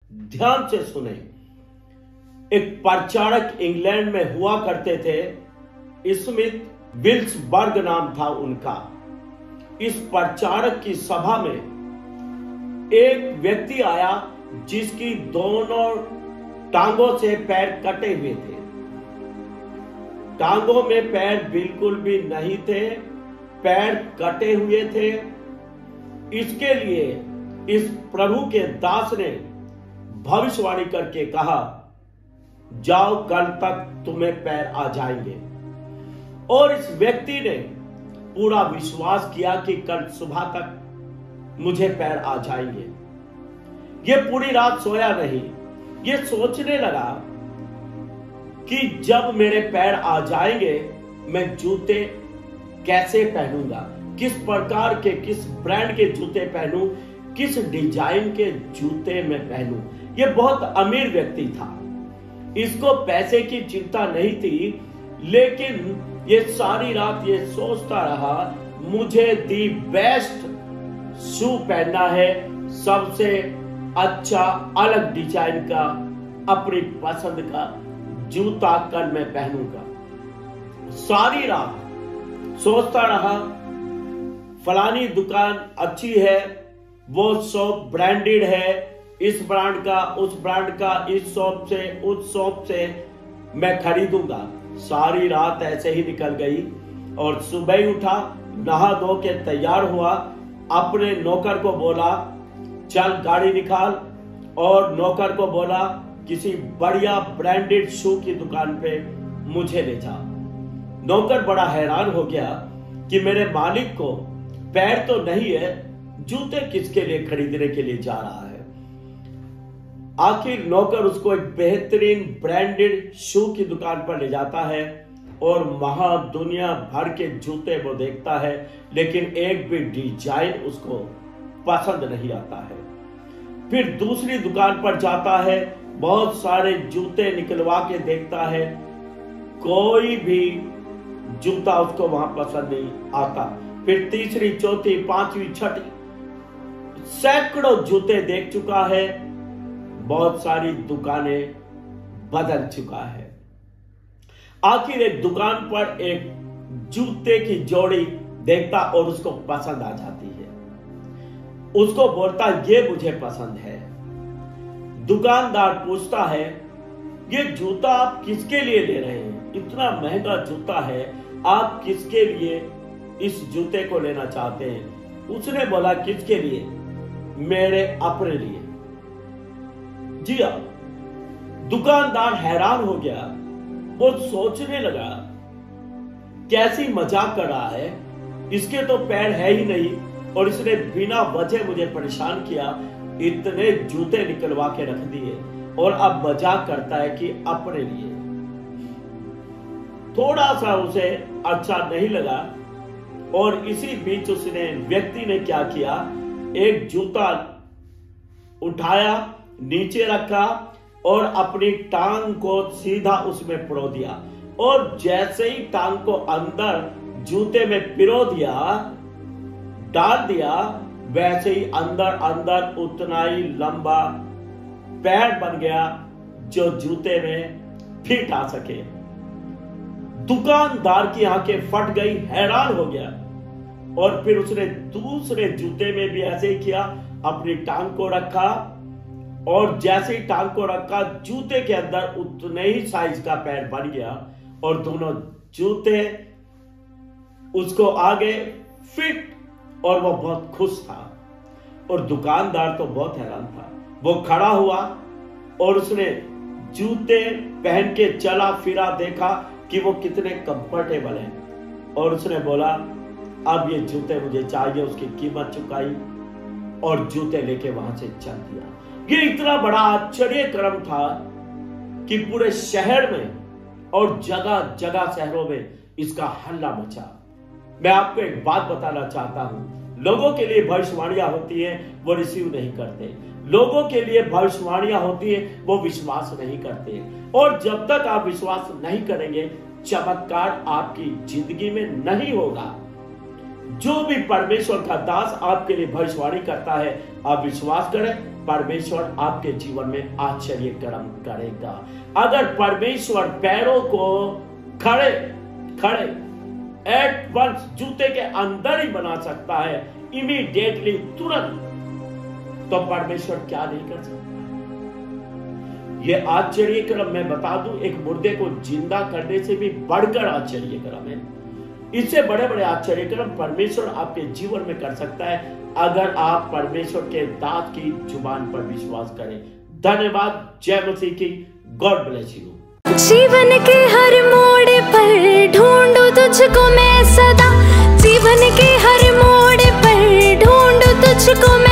ध्यान से सुने। एक प्रचारक इंग्लैंड में हुआ करते थे, स्मिथ विल्सबर्ग नाम था उनका। इस प्रचारक की सभा में एक व्यक्ति आया जिसकी दोनों टांगों से पैर कटे हुए थे। टांगों में पैर बिल्कुल भी नहीं थे, पैर कटे हुए थे। इसके लिए इस प्रभु के दास ने भविष्यवाणी करके कहा, जाओ, कल तक तुम्हें पैर आ जाएंगे। और इस व्यक्ति ने पूरा विश्वास किया कि कल सुबह तक मुझे पैर आ जाएंगे। ये पूरी रात सोया नहीं, ये सोचने लगा कि जब मेरे पैर आ जाएंगे मैं जूते कैसे पहनूंगा, किस प्रकार के, किस ब्रांड के जूते पहनूं, किस डिजाइन के जूते मैं पहनूं। ये बहुत अमीर व्यक्ति था, इसको पैसे की चिंता नहीं थी, लेकिन ये सारी रात ये सोचता रहा, मुझे दी बेस्ट शू पहनना है, सबसे अच्छा अलग डिजाइन का, अपनी पसंद का जूता कल मैं पहनूंगा। सारी रात सोचता रहा, फलानी दुकान अच्छी है, वो शॉप ब्रांडेड है, इस ब्रांड का, उस ब्रांड का, इस शॉप से, उस शॉप से मैं खरीदूंगा। सारी रात ऐसे ही निकल गई और सुबह ही उठा, नहा धो के तैयार हुआ, अपने नौकर को बोला, चल गाड़ी निकाल, और नौकर को बोला, किसी बढ़िया ब्रांडेड शू की दुकान पे मुझे ले जा। नौकर बड़ा हैरान हो गया कि मेरे मालिक को पैर तो नहीं है, जूते किसके लिए खरीदने के लिए जा रहा है। आखिर नौकर उसको एक बेहतरीन ब्रांडेड शू की दुकान पर ले जाता है और वहां दुनिया भर के जूते वो देखता है, लेकिन एक भी डिजाइन उसको पसंद नहीं आता है। फिर दूसरी दुकान पर जाता है, बहुत सारे जूते निकलवा के देखता है, कोई भी जूता उसको वहां पसंद नहीं आता। फिर तीसरी, चौथी, पांचवी, छठी, सैकड़ों जूते देख चुका है, बहुत सारी दुकानें बदल चुका है। आखिर एक दुकान पर एक जूते की जोड़ी देखता और उसको पसंद आ जाती है। उसको बोलता, ये मुझे पसंद है। दुकानदार पूछता है, ये जूता आप किसके लिए ले रहे हैं? इतना महंगा जूता है, आप किसके लिए इस जूते को लेना चाहते हैं? उसने बोला, किसके लिए? मेरे अपने लिए। जी हाँ। दुकानदार हैरान हो गया, वो सोचने लगा, कैसी मजाक कर रहा है, इसके तो पैर है ही नहीं और इसने बिना वजह मुझे परेशान किया, इतने जूते निकलवा के रख दिए और अब मजाक करता है कि अपने लिए। थोड़ा सा उसे अच्छा नहीं लगा और इसी बीच उसने, व्यक्ति ने क्या किया, एक जूता उठाया, नीचे रखा और अपनी टांग को सीधा उसमें पिरो दिया, और जैसे ही टांग को अंदर जूते में पिरो दिया, डाल दिया, वैसे ही अंदर अंदर उतना ही लंबा पैर बन गया जो जूते में फिट आ सके। दुकानदार की आंखें फट गई, हैरान हो गया, और फिर उसने दूसरे जूते में भी ऐसे ही किया, अपनी टांग को रखा और जैसे ही टांग को रखा, जूते के अंदर उतने ही साइज का पैर बन गया और दोनों जूते उसको आगे फिट, और वो बहुत खुश था। और दुकानदार तो बहुत हैरान था। वो खड़ा हुआ और उसने जूते पहन के चला फिरा, देखा कि वो कितने कंफर्टेबल हैं, और उसने बोला, अब ये जूते मुझे चाहिए। उसकी कीमत चुकाई और जूते लेके वहां से चल दिया। ये इतना बड़ा आश्चर्य क्रम था कि पूरे शहर में और जगह जगह शहरों में इसका हल्ला मचा। मैं आपको एक बात बताना चाहता हूं, लोगों के लिए भविष्यवाणियां होती है, वो रिसीव नहीं करते। लोगों के लिए भविष्यवाणियां होती है, वो विश्वास नहीं करते। और जब तक आप विश्वास नहीं करेंगे, चमत्कार आपकी जिंदगी में नहीं होगा। जो भी परमेश्वर का दास आपके लिए भविष्यवाणी करता है, आप विश्वास करें, परमेश्वर आपके जीवन में आश्चर्य कर्म करेगा। अगर परमेश्वर पैरों को खड़े एट वंस जूते के अंदर ही बना सकता है, इमीडिएटली, तुरंत, तो परमेश्वर क्या नहीं कर सकता? ये आश्चर्य कर्म मैं बता दूं, एक मुर्दे को जिंदा करने से भी बढ़कर आश्चर्य कर्म है। इससे बड़े बड़े आश्चर्य कर्म परमेश्वर आपके जीवन में कर सकता है, अगर आप परमेश्वर के दास की जुबान पर विश्वास करें। धन्यवाद। जय मसीह की। God bless you. जीवन के हर मोड़ पर ढूंढूं तुझको मैं सदा, जीवन के हर मोड़ पर ढूंढूं तुझको मैं